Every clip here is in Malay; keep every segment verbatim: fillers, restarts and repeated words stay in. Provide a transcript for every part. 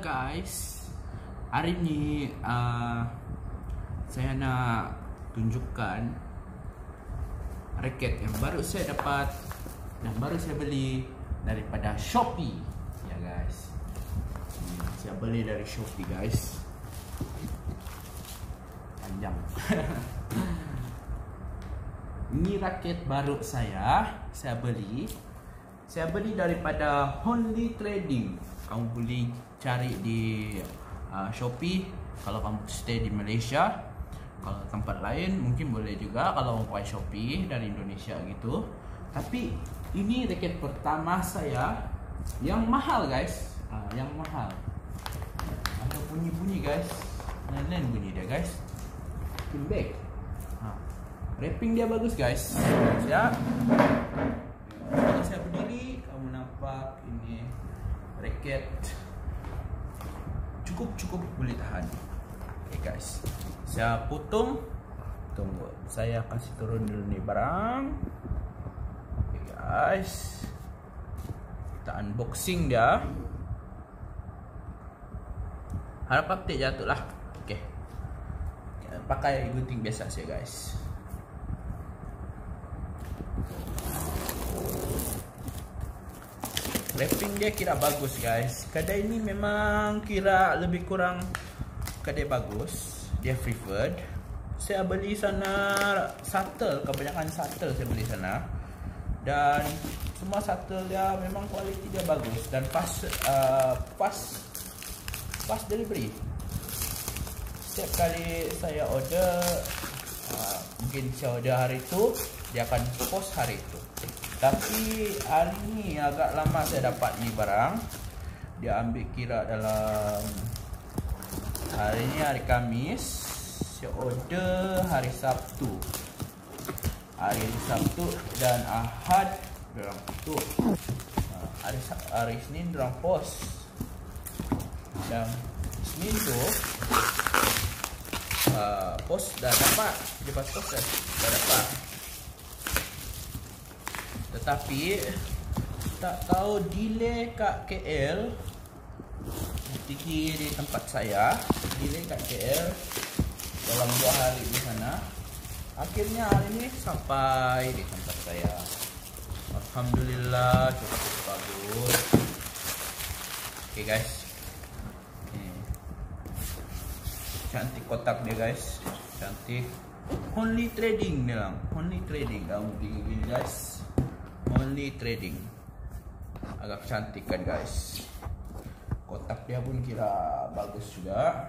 Guys, hari ini uh, saya nak tunjukkan raket yang baru saya dapat dan baru saya beli daripada Shopee. Ya guys, hmm, saya beli dari Shopee guys. Panjang. Ini raket baru saya, saya beli. Saya beli daripada Honly Trading. Kamu boleh cari di uh, Shopee kalau kamu stay di Malaysia. Kalau tempat lain mungkin boleh juga kalau mau pakai Shopee dari Indonesia gitu. Tapi ini raket pertama saya yang mahal guys, uh, yang mahal. Ada bunyi-bunyi guys, lain-lain bunyi dia guys. Timbek. Uh, wrapping dia bagus guys. Ya. Kalau saya berdiri, kamu nampak ini raket cukup-cukup boleh tahan. Oke okay guys, saya potong. Tunggu, saya kasih turun dulu nih barang. Oke okay guys, kita unboxing dia. Harap tak jatuh lah. Oke okay. Pakai gunting biasa sih guys. Wrapping dia kira bagus guys. Kedai ini memang kira lebih kurang kedai bagus. Dia preferred. Saya beli sana shuttle, kebanyakan shuttle saya beli sana. Dan semua shuttle dia memang kualiti dia bagus dan pas uh, pas pas delivery. Setiap kali saya order, uh, mungkin saya order hari itu, dia akan post hari itu. Tapi hari ini agak lama saya dapat ni barang. Dia ambil kira dalam hari ini hari Kamis. Saya order hari Sabtu. Hari Sabtu dan Ahad dalam tu. Hari hari Senin dalam pos. Dan Senin tu uh, pos dah dapat. Dia pas pos dah, dah dapat. Tetapi tak tahu delay kat K L. Tinggi di tempat saya, delay kat K L dalam dua hari di sana. Akhirnya hari ini sampai di tempat saya. Alhamdulillah, cukup bagus. Oke guys, hmm. Cantik kotak dia guys, cantik. Honly Trading dia lang, Honly Trading kamu begini guys. Honly Trading. Agak cantik kan guys. Kotak dia pun kira bagus juga.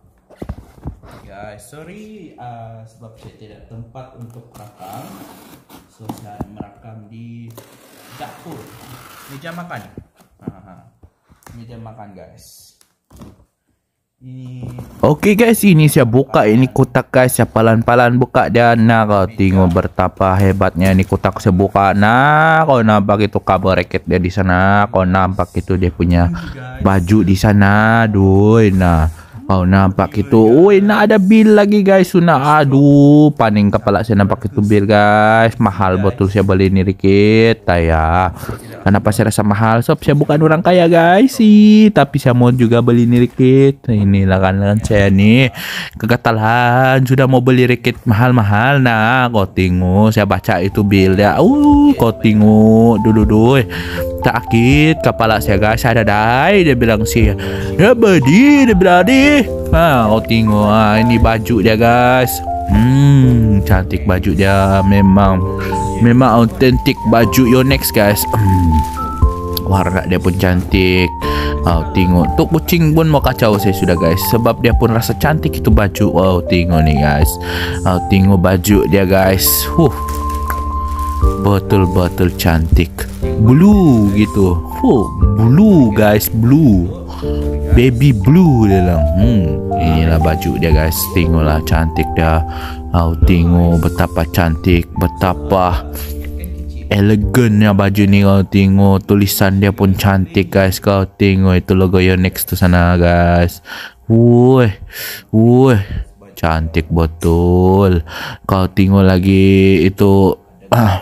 Guys, sorry uh, sebab saya tidak tempat untuk merekam. So saya merekam di dapur, meja makan. Aha. Meja makan guys. Ini Oke okay guys, ini saya buka ini kotak guys. Saya palan-palan buka dia. Nah, kau tengok betapa hebatnya ini kotak saya buka. Nah, kau nampak itu kabel raket dia di sana. Kau nampak itu dia punya baju di sana. Aduh, nah. Kau nampak itu. Oi, nah ada bil lagi guys. Nah, aduh, paning kepala saya nampak itu bil guys. Mahal betul saya beli ini raket. Ya. Kenapa saya rasa mahal? Sob, saya bukan orang kaya guys sih, tapi saya mau juga beli ini raket. Inilah kan saya nih kegatalan sudah mau beli raket mahal-mahal. Nah, kau tengok saya baca itu bil dia. Uh, kau tengok dulu dulu. Sakit kepala saya guys. Ada dai dia bilang sih. Ya badi dia bilang di. Ah, kau tengok ah, ini baju dia guys. Hmm, cantik baju dia memang. Memang autentik baju Yonex guys. Hmm. Warna dia pun cantik. Wow, tengok. Tuk kucing pun mau kacau saya sudah guys. Sebab dia pun rasa cantik itu baju. Wow, tengok nih guys. Wow, tengok baju dia guys. Huh. Betul-betul cantik. Blue gitu. Huh, blue guys, blue. Baby blue dia lang. Hmm, inilah baju dia guys. Tengoklah cantik dia. Kau tengok betapa cantik, betapa elegannya baju ni. Kau tengok tulisan dia pun cantik guys. Kau tengok itu logo Yonex tu sana guys. Wuih, wuih, cantik betul. Kau tengok lagi itu ah,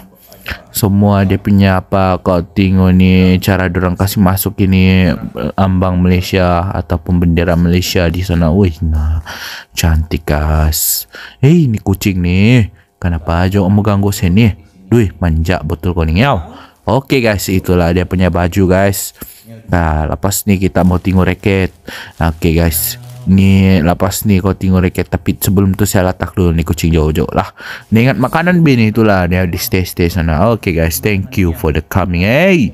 Semua dia punya apa kau tengok ni cara dorang kasih masuk ini ambang Malaysia ataupun bendera Malaysia di sana. Wih, nah, cantik guys. Hei, ni kucing ni. Kenapa aja kamu ganggu sini? Duh, manja betul kau ni yau. Oke guys, itulah dia punya baju guys. Nah, lepas ni kita mau tengok raket. Oke guys. Ni lepas ni kau tengok raket, tapi sebelum tu saya letak dulu ni kucing jauh-jauh lah. Ni ingat makanan bin itulah dia di stay-stay sana. Okay guys, thank you for the coming. Hey.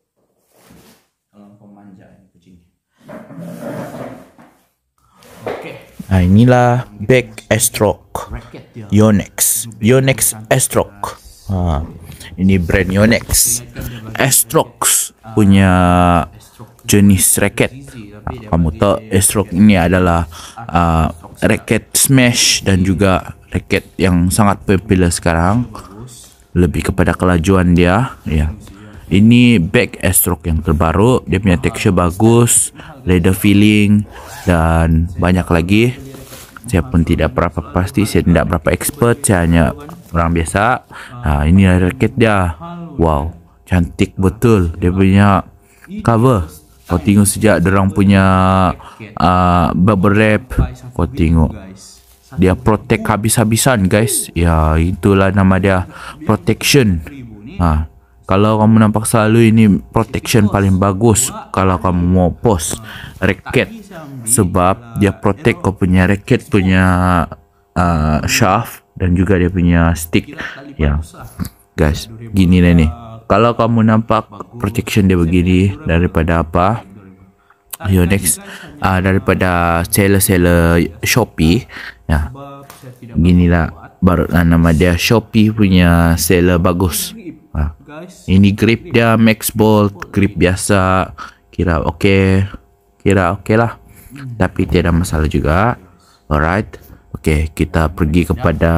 Nah, inilah bag Astrok Yonex. Yonex Astrok. Ha, ini brand Yonex. Astrok punya jenis raket. Kamu tahu Astrok ini adalah uh, raket smash dan juga raket yang sangat popular sekarang. Lebih kepada kelajuan dia. Ya. Ini bag Astrok yang terbaru. Dia punya tekstur bagus, leather feeling dan banyak lagi. Saya pun tidak berapa pasti, saya tidak berapa expert, saya hanya orang biasa. Nah, ini raket dia. Wow, cantik betul. Dia punya cover. Kau tengok sejak dorang punya uh, bubble wrap. Kau tengok dia protect habis-habisan guys. Ya, itulah nama dia, protection. Ha, kalau kamu nampak selalu ini protection paling bagus kalau kamu mau post raket, sebab dia protect kau punya raket punya uh, shaft dan juga dia punya stick. Ya guys, gini lah ni. Kalau kamu nampak protection dia begini daripada apa? Yonex, uh, daripada seller-seller Shopee. Ya, ginilah baru uh, nama dia, Shopee punya seller bagus. Uh, ini grip dia Max Bolt, grip biasa. Kira oke, okay. Kira oke okay lah. Tapi tiada masalah juga. Alright, oke, okay, kita pergi kepada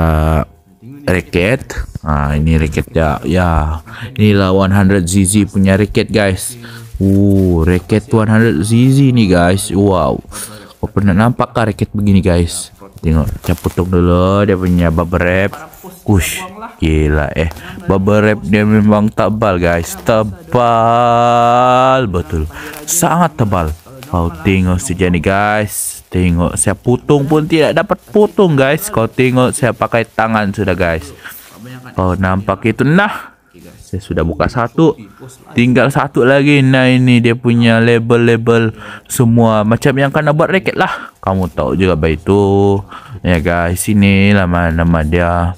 raket. Ah, ini raket ya, ya. Inilah seratus Z Z punya raket guys. Uh, raket seratus Z Z ni guys. Wow. Kau pernah nampak kah raket begini guys? Tengok, saya potong dulu dia punya bubble wrap. Kush, gila eh. Bubble wrap dia memang tebal guys. Tebal betul. Sangat tebal. Kau tengok saja ni guys. Tengok saya potong pun tidak dapat potong guys. Kau tengok saya pakai tangan sudah guys. Kau nampak itu? Nah, saya sudah buka satu, tinggal satu lagi. Nah, ini dia punya label-label semua macam yang kena buat raket lah. Kamu tahu juga baik itu ya guys. Ini nama-nama dia.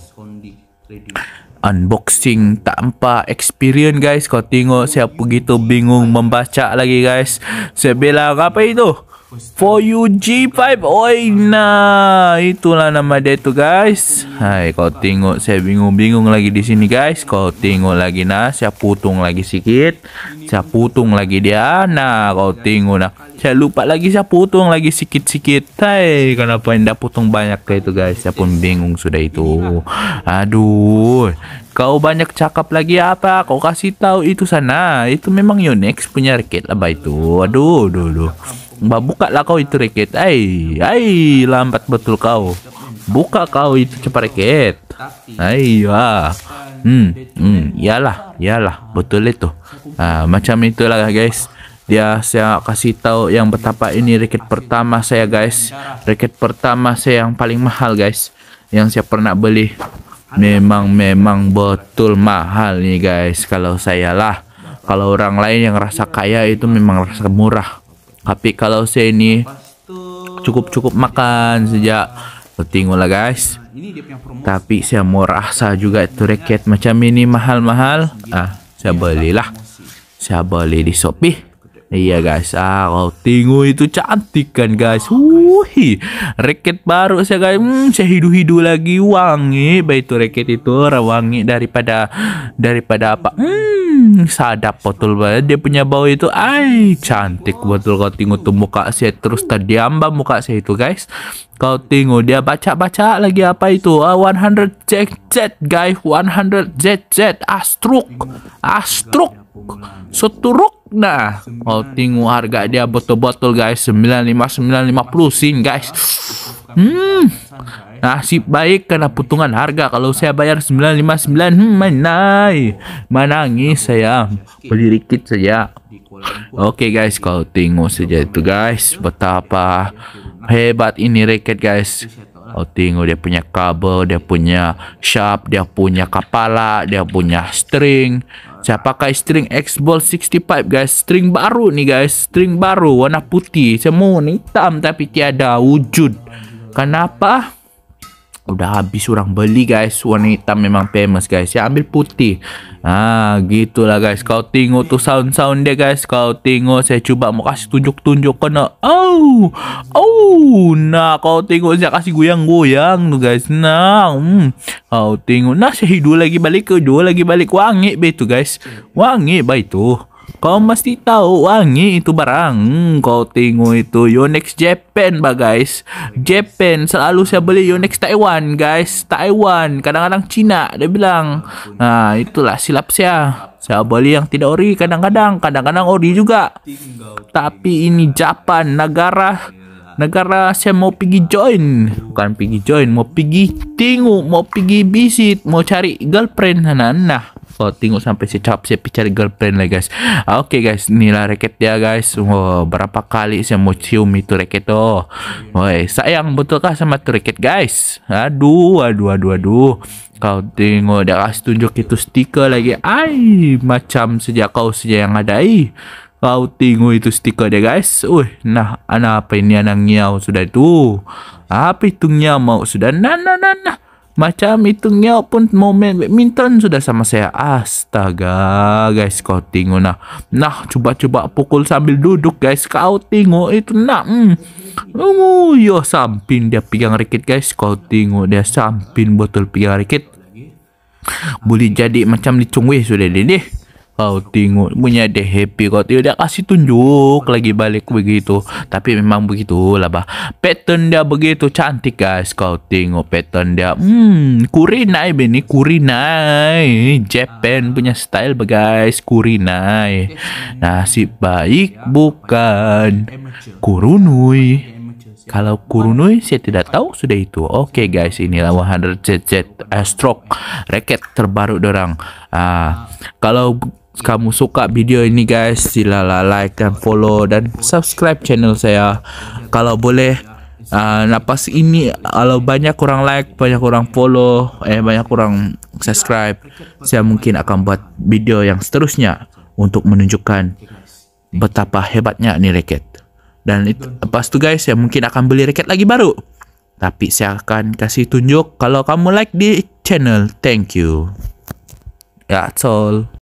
Unboxing tanpa experience guys. Kau tengok saya begitu bingung membaca lagi guys. Saya bilang apa itu? For you G five. Oi, nah itulah nama dia tu guys. Hai, kau tengok saya bingung-bingung lagi di sini guys. Kau tengok lagi nah, saya potong lagi sikit. Saya potong lagi dia. Nah, kau tengok nah. Saya lupa lagi saya potong lagi sikit-sikit. Hai, kenapa tidak potong banyak kayak itu guys? Saya pun bingung sudah itu. Aduh. Kau banyak cakap lagi apa? Kau kasih tahu itu sana. Itu memang Yonex punya raket lah itu. Aduh, aduh, aduh. Mbak, buka lah kau itu raket. Ay, ay, lambat betul kau. Buka kau itu cepat raket. Ay, wah. Hmm, hmm, iyalah, iyalah, betul itu. Ah, macam itulah guys. Dia saya kasih tahu yang betapa ini raket pertama saya guys. Raket pertama saya yang paling mahal guys. Yang saya pernah beli. Memang memang betul mahal nih guys. Kalau saya lah. Kalau orang lain yang rasa kaya itu memang rasa murah. Tapi kalau saya ini cukup-cukup makan sejak. Tengoklah guys. Tapi saya mau rasa juga itu raket macam ini mahal-mahal. Ah, saya belilah. Saya beli di Shopee. Iya guys, ah kau tengok itu cantik kan guys. Wuih, raket baru saya guys. Hmm, saya hidu-hidu lagi wangi. Baik itu raket itu wangi daripada daripada apa? Hmm, sadap betul banget. Dia punya bau itu, ay cantik betul. Kau tengok tuh muka saya terus terdiam muka saya itu guys. Kau tengok dia baca-baca lagi apa itu? Ah, seratus Z Z guys, seratus Z Z Astrok, Astrok, Seturuk. Nah, kau tengok harga dia botol-botol guys, sembilan lima sembilan lima puluh sin guys. Hmm, nasib baik kena potongan harga. Kalau saya bayar sembilan lima sembilan, hmm, manai. Menangis saya. Beli dikit saja. Oke guys, kau tengok saja itu guys. Betapa hebat ini raket guys. Kau tengok dia punya kabel, dia punya shaft, dia punya kepala, dia punya string. Saya pakai string X-Ball enam puluh lima guys. String baru nih guys. String baru warna putih. Semua warna hitam tapi tiada wujud. Kenapa? Udah habis orang beli guys. Warna hitam memang famous guys. Saya ambil putih. Ah, gitulah guys. Kau tengok tuh sound-sound dia guys. Kau tengok, saya coba mau kasih tunjuk-tunjuk kena. Oh. Oh. Nah, kau tengok saya kasih goyang-goyang tuh guys. Nah, hmm. Kau tengok. Nah, saya hidup lagi balik ke dua lagi balik wangi be itu guys. Wangi ba itu. Kau mesti tahu wangi itu barang. Hmm, kau tengok itu Yonex Japan ba guys. Japan selalu saya beli Yonex Taiwan guys. Taiwan kadang-kadang Cina dia bilang. Nah, itulah silap saya. Saya beli yang tidak ori kadang-kadang, kadang-kadang ori juga. Tapi ini Japan, negara negara saya mau pergi join. Bukan pergi join, mau pergi tengok, mau pergi visit, mau cari girlfriend. Nah, nah. Kau tengok sampai saya cap saya pergi cari girlfriend lah guys. Oke okay, guys, inilah raket dia guys. Oh, berapa kali saya mau cium itu raket tuh. Woi, sayang betulkah sama tu raket guys? Aduh, aduh, aduh, aduh. Kau tengok dia kasih tunjuk itu stiker lagi. Ai, macam sejak kau saja yang ada ai. Kau tengok itu stiker dia guys. Wih, nah, anak apa ini anak ngiau sudah itu. Apa itu ngiau mau sudah. Nah, nah, nah, nah. Macam itu ngiau pun mau main badminton sudah sama saya. Astaga guys, kau tengok nah. Nah, coba-coba pukul sambil duduk guys. Kau tengok itu nak. Hmm. Oh, yo samping dia pegang raket guys. Kau tengok dia samping betul pegang raket. Boleh jadi macam licung weh sudah deh deh. Kau tengok punya dia happy. Kau tengok dia kasih tunjuk lagi balik begitu. Tapi memang begitulah bah. Pattern dia begitu cantik guys. Kau tengok pattern dia. Hmm, kurinai beni kurinai. Japan punya style guys. Kurinai. Nasib baik bukan kurunui. Kalau kurunui saya tidak tahu sudah itu. Oke okay, guys, inilah seratus Z Z uh, stroke raket terbaru dorang. Ah, kalau kamu suka video ini guys, silalah like dan follow dan subscribe channel saya. Kalau boleh uh, napas ini kalau banyak kurang like, banyak kurang follow, eh banyak kurang subscribe, saya mungkin akan buat video yang seterusnya untuk menunjukkan betapa hebatnya ini raket. Dan itu, lepas itu guys, saya mungkin akan beli raket lagi baru. Tapi saya akan kasih tunjuk kalau kamu like di channel. Thank you. That's all.